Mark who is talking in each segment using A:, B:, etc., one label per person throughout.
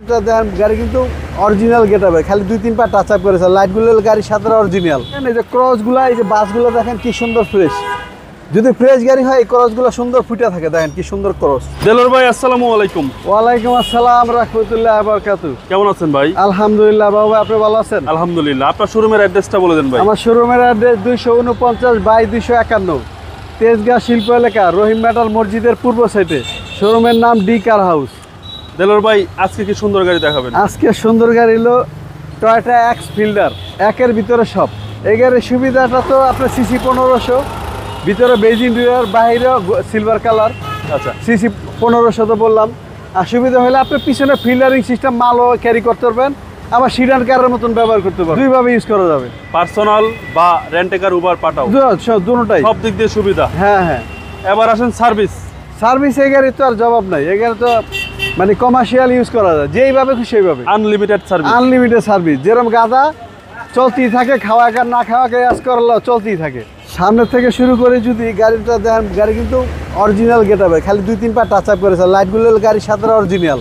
A: দেখেন গাড়ি কিন্তু অরিজিনাল গেটআপে, খালি 2-3 পা টাচ আপ করেছে। লাইটগুলো গাড়ির সাথে অরিজিনাল। এই যে ক্রসগুলো, এই যে বাসগুলো দেখেন কি সুন্দর ফ্রেশ। যদি ফ্রেশ গাড়ি হয় এই ক্রসগুলো সুন্দর ফুটে থাকে। দেখেন কি সুন্দর ক্রস।
B: দেলোর ভাই আসসালামু আলাইকুম।
A: ওয়ালাইকুম আসসালাম রাহমাতুল্লাহি ওয়া বারাকাতুহু।
B: কেমন আছেন ভাই?
A: আলহামদুলিল্লাহ বাবা, আপনি ভালো আছেন?
B: আলহামদুলিল্লাহ। আপনার শোরুমের অ্যাড্রেসটা বলে দেন ভাই।
A: আমার শোরুমের অ্যাড্রেস 249/251 তেজগাঁ শিল্প এলাকা, রহিম মেটাল মসজিদের পূর্ব সাইডে। শোরুমের নাম ডি কার হাউস।
B: দেলোর ভাই আজকে কি সুন্দর গাড়ি দেখাবেন?
A: আজকে সুন্দর গাড়ি হলো টয়োটা এক্স ফিল্ডার, একের ভিতরে সব। এই গাড়ির সুবিধাটা তো আপনার সিসি 1500, ভিতরে বেজ ইন্টেরিয়র, বাইরে সিলভার কালার।
B: আচ্ছা,
A: সিসি 1500 তো বললাম। আর সুবিধা হলে আপনার পিছনে ফিল্টারিং সিস্টেম মালও ক্যারি করতে পারবেন, আবার সিডান কারের মতন ব্যবহার করতে পারবেন। দুইভাবে ইউজ করা যাবে,
B: পার্সোনাল বা রেন্টে কার, উবার, পাঠাও,
A: দুটোটাই
B: সব দিক দিয়ে সুবিধা।
A: হ্যাঁ হ্যাঁ।
B: এবার আসেন সার্ভিস।
A: সার্ভিস এই গাড়ি তো আর জবাব নাই। এই গাড়ি তো মানে কমার্শিয়াল ইউজ করা যায়, যেইভাবে খুশি সেইভাবে।
B: Unlimited service.
A: আনলিমিটেড সার্ভিস, যেরকম গাদা চলতেই থাকে, খাওয়া কার না খাওয়া কাজ করলেও চলতেই থাকে। সামনে থেকে শুরু করে যদি গাড়িটা দেখেন, গাড়ি কিন্তু অরিজিনাল গেটআপে, খালি 2-3 পা টাচ আপ করেছে। লাইটগুলো গাড়ির সাথে অরিজিনাল।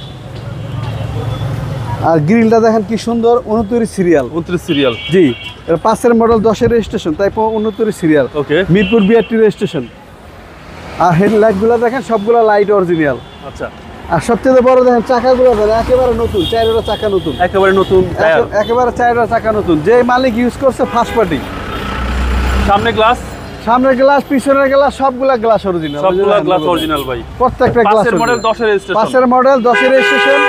A: আর গ্রিলটা দেখেন কি সুন্দর, 29 সিরিয়াল।
B: 29 সিরিয়াল,
A: জি। এর 5-এর মডেল, 10-এর রেজিস্ট্রেশন, তাই 29 serial.
B: Okay.
A: Mirpur BRT registration. আর হেডলাইটগুলো দেখেন সবগুলো লাইট অরিজিনাল।
B: আচ্ছা।
A: আর সবচেয়ে বড় দেখেন চাকাগুলো দেখেন একেবারে নতুন, 4 চাকা নতুন,
B: একেবারে নতুন টায়ার,
A: একেবারে 4 চাকা নতুন। যে মালিক ইউজ করছে ফার্স্ট পার্টি।
B: সামনে গ্লাস,
A: সামনের গ্লাস, পিছনের গ্লাস, সবগুলা গ্লাস অরিজিনাল।
B: সবগুলা গ্লাস অরিজিনাল ভাই।
A: প্রত্যেকটা গ্লাস।
B: 5-এর মডেল, 10-এর রেজিস্ট্রেশন।
A: 5-এর মডেল, 10-এর রেজিস্ট্রেশন।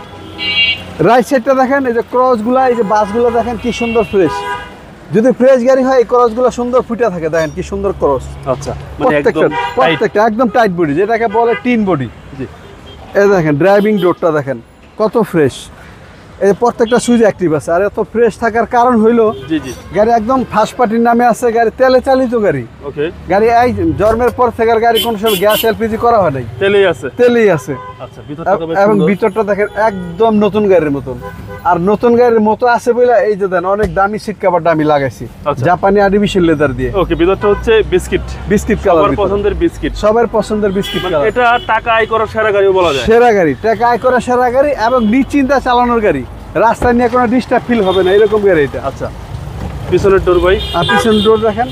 A: রাইট সাইডটা দেখেন, এই যে ক্রসগুলা, এই যে বাসগুলো দেখেন কি সুন্দর ফ্রেশ। যদি ফ্রেশ গাড়ি হয় এই ক্রসগুলো সুন্দর ফুটে থাকে। দেখেন কি সুন্দর ক্রস।
B: আচ্ছা, মানে
A: প্রত্যেকটা একদম টাইট বডি, যেটাকে বলে টিন বডি।
B: জি।
A: এই দেখেন ড্রাইভিং ডোরটা দেখেন কত ফ্রেশ। এই প্রত্যেকটা সুইচ অ্যাক্টিভ আছে। আর এত ফ্রেশ থাকার কারণ হইলো
B: জি জি,
A: গাড়ি একদম ফার্স্ট পার্টির নামে আছে। গাড়ি তেলে চালিত গাড়ি।
B: ওকে।
A: গাড়ি এই জন্মের পর থেকে গাড়ি কোনো সময় গ্যাস এলপিজি করা হয় নাই,
B: তেলেই আছে।
A: তেলেই আছে।
B: আচ্ছা, ভিতরটা তো বেশ
A: এবং
B: সুন্দর।
A: ভিতরটা দেখেন একদম নতুন গাড়ির মতন। আর নতুন গাড়ির মতো আছে বলে এই যে দেন অনেক দামি সিট কভারটা আমি লাগাইছি, জাপানি আর্টিফিশিয়াল লেদার দিয়ে।
B: ওকে, ভিতরটা হচ্ছে বিস্কিট,
A: বিস্কিট কালার।
B: সবার পছন্দের বিস্কিট,
A: সবার পছন্দের বিস্কিট কালার।
B: এটা টাকা আয় করার সেরা গাড়িও বলা যায়।
A: সেরা গাড়ি, টাকা আয় করা সেরা গাড়ি এবং নিশ্চিন্তা চালানোর গাড়ি। রাস্তায় নিয়ে কোনো ডিস্টার্ব ফিল হবে না, এরকম গাড়ি এটা।
B: আচ্ছা, পিছনের ডোর ভাই।
A: আর পিছনের ডোর দেখেন,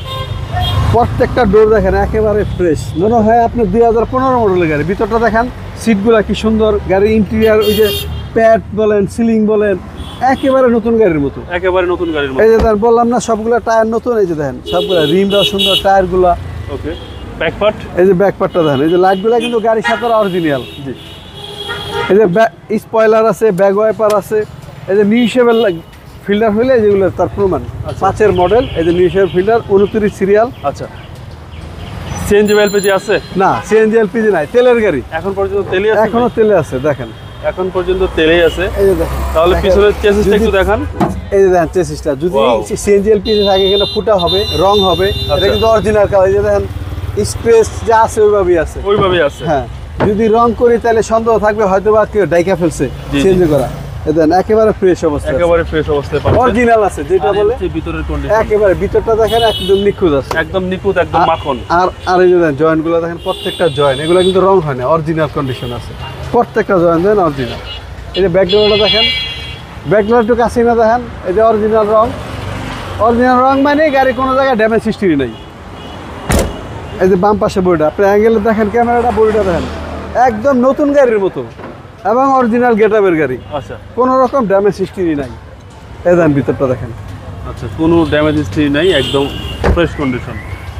A: প্রত্যেকটা ডোর দেখেন একেবারে ফ্রেশ। মনে হয় আপনি 2015 মডেলের গাড়ি। ভিতরটা দেখেন, সিটগুলা কি সুন্দর। গাড়ির ইন্টেরিয়ার, ওই যে প্যাড বলেন, সিলিং বলেন, একেবারে নতুন গাড়ির মতো।
B: একেবারে নতুন গাড়ির মতো।
A: এই যে বললাম না সবগুলা টায়ার নতুন। এই যে দেখেন সবগুলা রিমটাও সুন্দর, টায়ারগুলা।
B: ওকে, ব্যাকপার্ট।
A: এই যে ব্যাকপার্টটা দেখেন, এই যে লাইটগুলা কিন্তু গাড়ির সাথে অরিজিনাল। জি। এই যে স্পয়লার আছে, ব্যাক ওয়াইপার আছে। এই যে নিউ শেপের ফিল্টার হইলে যেগুলো তার প্রমাণ। 5-এর মডেল, এই যে নিউ শেপের ফিল্টার, 29 সিরিয়াল।
B: আচ্ছা, সিএনজি বা এলপিজি আছে? না,
A: সিএনজি এলপিজি নাই, তেলের গাড়ি।
B: এখন পর্যন্ত তেলে আছে?
A: এখনো তেলে আছে, দেখেন
B: এখন পর্যন্ত তেলেই আছে।
A: এই যে দেখেন।
B: তাহলে পিছনের চেসিসটা একটু দেখান।
A: এই যে দেখেন চেসিসটা, যদি সিএনজি এলপিজি থাকে এখানে ফুটা হবে, রং হবে। এটা কিন্তু অরিজিনাল কালার। এই যে দেখেন স্পেস যা আছে ওইভাবেই আছে,
B: ওইভাবেই আছে।
A: হ্যাঁ, যদি রং করি তাহলে সন্দেহ থাকবে হয়তো বা কেউ ডাইকা ফেলছে চেঞ্জ করা। দেখেন একেবারে ফ্রেশ অবস্থা,
B: একেবারে ফ্রেশ অবস্থায় পাচ্ছেন,
A: অরিজিনাল আছে যেটা বলে।
B: ভিতরের কন্ডিশন
A: একেবারে, ভিতরটা দেখেন একদম নিখুঁত আছে,
B: একদম নিখুঁত, একদম মাখন।
A: আর এই যে দেখেন জয়েন্টগুলো দেখেন, প্রত্যেকটা জয়েন্ট, এগুলো কিন্তু রং হয় না, অরিজিনাল কন্ডিশন আছে প্রত্যেকটা জয়েন্ট। দেখেন অরিজিনাল। এই যে ব্যাকডোরটা দেখেন, ব্যাকডোর একটু কাছে না দেখেন, এই যে অরিজিনাল রং। অরিজিনাল রং মানে গাড়ি কোনো জায়গায় ড্যামেজ হিস্ট্রি নেই। এই যে বাম পাশে বডিটা, আপনি অ্যাঙ্গেলে দেখেন, ক্যামেরাটা, বডিটা দেখেন একদম নতুন গাড়ির মতো এবং অরিজিনাল গেটআপের গাড়ি।
B: আচ্ছা,
A: কোনো রকম ড্যামেজ হিস্ট্রি নাই। এই দেখেন ভিতরটা দেখেন।
B: আচ্ছা, কোনো ড্যামেজ হিস্ট্রি নাই, একদম ফ্রেশ কন্ডিশন।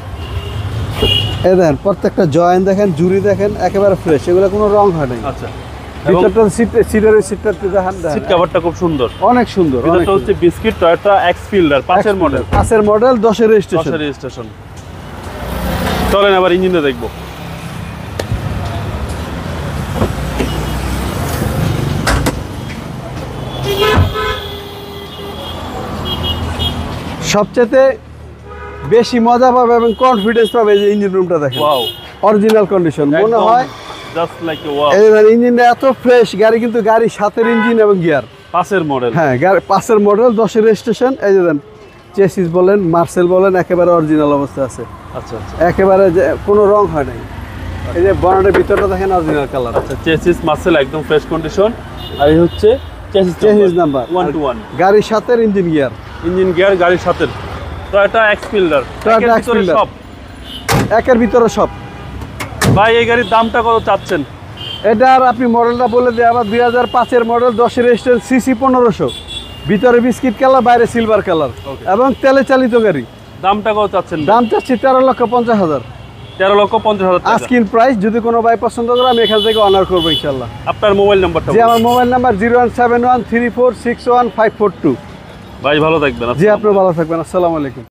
A: এই দেখেন প্রত্যেকটা জয়েন্ট দেখেন, জুড়ি দেখেন একেবারে ফ্রেশ, এগুলো কোনো রং হয় নাই।
B: আচ্ছা,
A: ভিতরটা সিটের সিটটা দেখেন,
B: সিট কভারটা খুব সুন্দর,
A: অনেক সুন্দর।
B: এটা হচ্ছে বিস্কিট টয়োটা এক্স ফিল্ডার, 5-এর মডেল।
A: 5-এর মডেল, 10-এর রেজিস্ট্রেশন।
B: 10-এর রেজিস্ট্রেশন। চলেন আবার ইঞ্জিনটা দেখবো।
A: সবচেয়ে বেশি মজা পাবে এবং কনফিডেন্স পাবে যে ইঞ্জিন রুমটা দেখেন।
B: ওয়াও,
A: অরিজিনাল কন্ডিশন মনে হয়,
B: জাস্ট লাইক এ ওয়াও।
A: এই ইঞ্জিনটা এত ফ্রেশ। গাড়ি কিন্তু গাড়ির 7-এর ইঞ্জিন এবং গিয়ার।
B: 5-এর মডেল,
A: হ্যাঁ, গাড়ি 5-এর মডেল, 10-এর রেজিস্ট্রেশন। এই যে দেন চেসিস বলেন, মার্সেল বলেন, একেবারে অরিজিনাল অবস্থা আছে।
B: আচ্ছা আচ্ছা,
A: একেবারে কোনো রং হয় নাই। এই যে বনেটের ভিতরটা দেখেন অরিজিনাল কালার।
B: আচ্ছা, চেসিস মার্সেল একদম ফ্রেশ কন্ডিশন। আর এই হচ্ছে
A: চেসিস নাম্বার
B: 1 to 1
A: গাড়ির সাথে ইঞ্জিন গিয়ার
B: গাড়ির সাথে টয়োটা এক্সপিল্ডার
A: টয়োটা এক্সপিল্ডার
B: সব
A: একের ভিতরে সব।
B: ভাই এই গাড়ির দামটা কত চাচ্ছেন?
A: এটার আপনি মডেলটা বলে দিয়ে আবার 2005-এর মডেল, 10-এর রেজিস্ট্রেশন, সিসি 1500, ভিতরে বিস্কিট কালার, বাইরে সিলভার কালার এবং তেলে চালিত গাড়ি।
B: দামটা কত চাচ্ছেন?
A: দাম চাচ্ছি 13,50,000।
B: 13,50,000 টাকা
A: আস্কিং প্রাইস। যদি কোনো ভাই পছন্দ করে আমি এখান থেকে অনার করবো ইনশাল্লাহ।
B: আপনার মোবাইল নাম্বারটা?
A: জি, আমার মোবাইল নাম্বার 01713461542।
B: ভাই ভালো থাকবেন।
A: জি, আপনি ভালো থাকবেন। আসসালামু আলাইকুম।